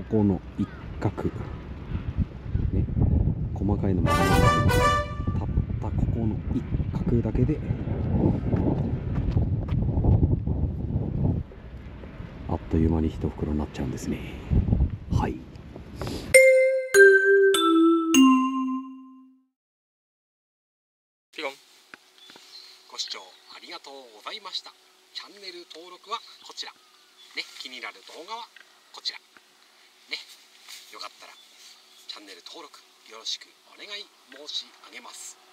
この一角ね、細かいのもありますけど、たったここの一角だけであっという間に一袋になっちゃうんですね。はい。 ピロン。ご視聴ありがとうございました。チャンネル登録はこちら。ね、気になる動画はこちら。ね、よかったらチャンネル登録よろしくお願い申し上げます。